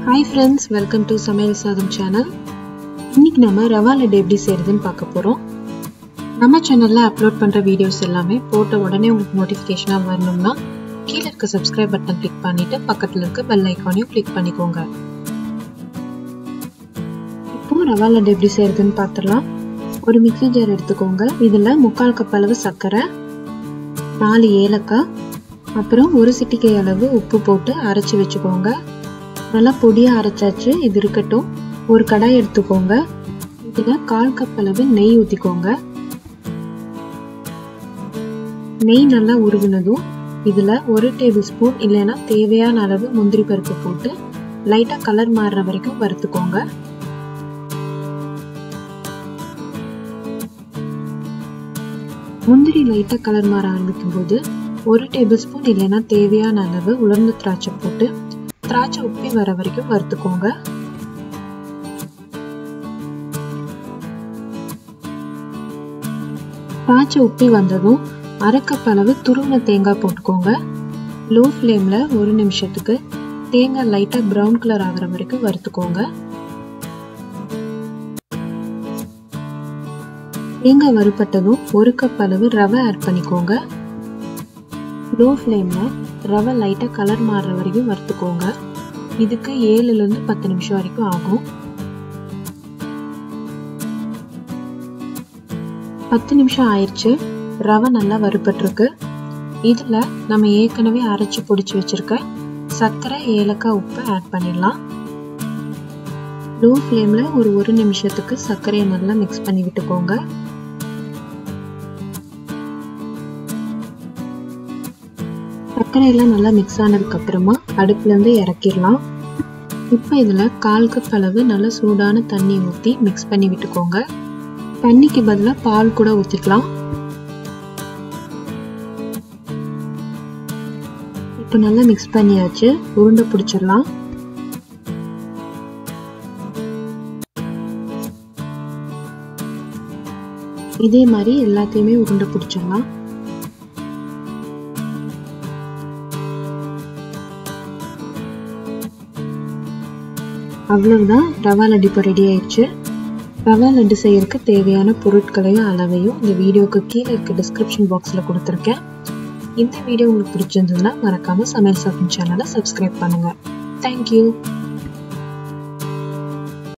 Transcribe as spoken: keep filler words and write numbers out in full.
Hi friends, welcome to Samayal Sadham channel. இன்னைக்கு நம்ம ரவா லட்டு எப்படி செய்யறதுன்னு பார்க்க போறோம். நம்ம சேனல்ல அப்லோட் பண்ற வீடியோஸ் எல்லாமே போட்ட உடனே உங்களுக்கு நோட்டிஃபிகேஷனா வரணும்னா கீழ இருக்க subscribe பட்டன் கிளிக் பண்ணிட்டு பக்கத்துல இருக்க பெல் ஐகானையும் கிளிக் பண்ணிக்கோங்க. இப்போ ரவா லட்டு எப்படி செய்யறதுன்னு பார்த்திடலாம். ஒரு மிக்ஸி ஜார் எடுத்துக்கோங்க. இதுல முக்கால் கப் அளவு சர்க்கரை, நாலு ஏலக்காய், அப்புறம் ஒரு சிட்டிகை அளவு உப்பு போட்டு அரைச்சு வெச்சுக்கோங்க. நல்லா பொடியா அரைச்சாச்சு. இது இருக்கட்டும். ஒரு கடாய் எடுத்துக்கோங்க. இதுல கால் கப் அளவு நெய் ஊத்திக்கோங்க. நெய் நல்லா உருகுனதும் இதுல ஒரு டேபிள் ஸ்பூன் இல்லைன்னா தேவையான அளவு முந்திரி பருப்பு போட்டு லைட்டா கலர் மாறுற வரைக்கும் வறுத்துக்கோங்க. முந்திரி லைட்டா கலர் மாற ஆரம்பிக்கும் போது ஒரு டேபிள் ஸ்பூன் இல்லைன்னா தேவையான அளவு உலர்ந்த திராட்சை போட்டு திராட்சை உப்பி வர வரைக்கும் வறுத்துக்கோங்க. திராட்சை உப்பி வந்ததும் அரை கப் அளவு துருவின தேங்காய் போட்டுக்கோங்க. லோ ஃப்ளேம்ல ஒரு நிமிஷத்துக்கு தேங்காய் லைட்டா பிரவுன் கலர் ஆகிற வரைக்கும் வறுத்துக்கோங்க. தேங்காய் வறுபட்டதும் ஒரு கப் அளவு ரவை ஆட் பண்ணிக்கோங்க. லோ ஃப்ளேம்ல ரவை லைட்டா கலர் மாறுற வரைக்கும் வறுத்துக்கோங்க. இதுக்கு ஏழுல இருந்து பத்து நிமிஷம் வரைக்கும் ஆகும். பத்து நிமிஷம் ஆயிடுச்சு. ரவை நல்லா வறுபட்டிருக்கு. இதுல நம்ம ஏற்கனவே அரைச்சு பொடிச்சு வச்சிருக்க சர்க்கரை, ஏலக்காய், உப்பு ஆட் பண்ணிடலாம். லோ ஃப்ளேம்ல ஒரு ஒரு நிமிஷத்துக்கு சர்க்கரையை நல்லா மிக்ஸ் பண்ணி விட்டுக்கோங்க. சர்க்கரை எல்லாம் நல்லா மிக்ஸ் ஆனதுக்கு அப்புறமா அடுப்புல இருந்து இறக்கிடலாம். இப்போ இதுல கால் கப் அளவு நல்ல சூடான தண்ணி ஊற்றி மிக்ஸ் பண்ணி விட்டுக்கோங்க. தண்ணிக்கு பதிலா பால் கூட ஊத்திக்கலாம். இப்போ நல்லா மிக்ஸ் பண்ணியாச்சு. உருண்டை பிடிச்சிடலாம். இதே மாதிரி எல்லாத்தையுமே உருண்டை பிடிச்சிடலாம். அவ்வளவுதான், ரவா லட்டு இப்போ ரெடி ஆயிடுச்சு. ரவா லட்டு செய்யறதுக்கு தேவையான பொருட்களையும் அளவையும் இந்த வீடியோக்கு கீழே இருக்க டிஸ்கிரிப்ஷன் பாக்ஸ்ல கொடுத்துருக்கேன். இந்த வீடியோ உங்களுக்கு பிடிச்சிருந்ததுன்னா மறக்காம சமையல் சாதம் சேனலை சப்ஸ்கிரைப் பண்ணுங்க. தேங்க்யூ.